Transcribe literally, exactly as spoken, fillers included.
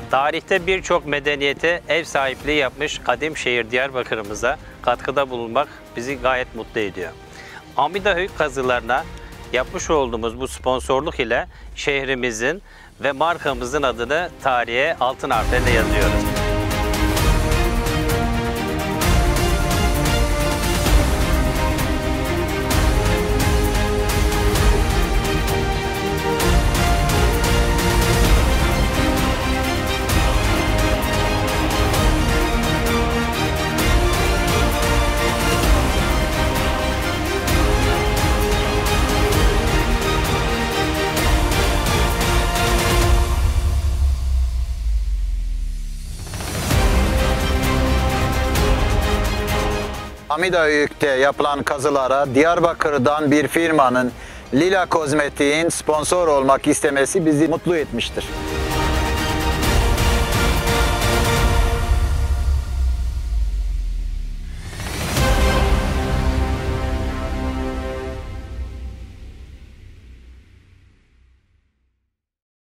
Tarihte birçok medeniyete ev sahipliği yapmış kadim şehir Diyarbakır'ımıza katkıda bulunmak bizi gayet mutlu ediyor. Amidahöyük kazılarına yapmış olduğumuz bu sponsorluk ile şehrimizin ve markamızın adını tarihe altın harflerle yazıyoruz. Amidahöyük'te yapılan kazılara Diyarbakır'dan bir firmanın Lila Kozmetik'in sponsor olmak istemesi bizi mutlu etmiştir.